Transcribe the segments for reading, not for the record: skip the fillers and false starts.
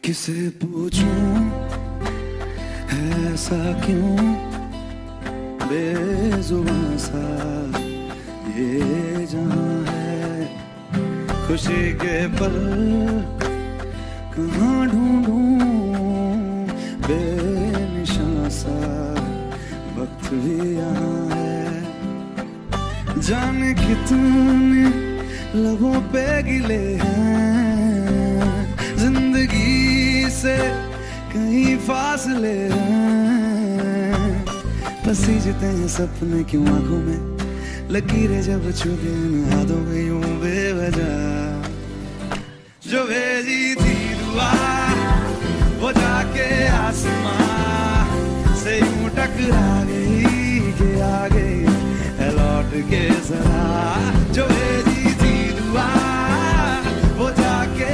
किसे पूछूं ऐसा क्यों बेजुबां सा ये जहां है। खुशी के पल कहाँ ढूंढूं बेनिशां सा वक्त भी यहाँ है। जाने कितने लबों पे गिले हैं, जिंदगी से कहीं फासले हैं। पसीजते हैं सपने क्यों आंखों में, लकीरें जब छुपे इन यादों में यूं बेवजह। जो भेजी थी दुआ वो जाके आसमां से यूं टकरा गई कि आ गई है लौट के जरा। जो भेजी थी दुआ वो जाके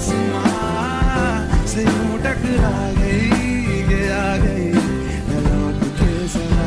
आसमां से यूं टकरा गई कि आ गई है लौट के जरा।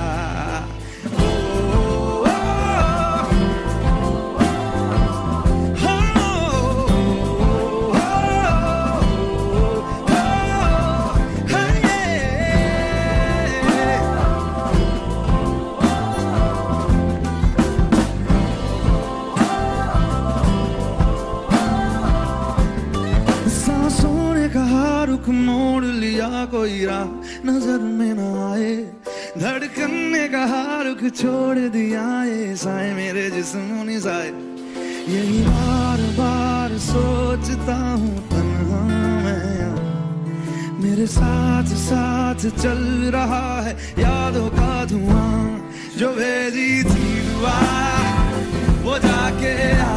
रुख मोड़ लिया कोई राह नजर में ना आए, धड़कन ने कहा रुख छोड़ दिया ये साए मेरे जिस्म निसाए। यही बार बार सोचता हूँ तन्हा मैं, मेरे साथ साथ चल रहा है यादों का धुआं। जो भेजी थी दुआ वो जाके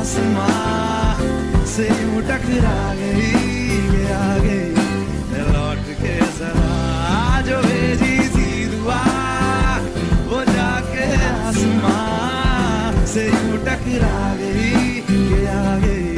आसमां से यूं टकरा गई आ गई लौट के जरा। जो भेजी थी दुआ वो जाके आसमां से यूं टकरा गई आ गई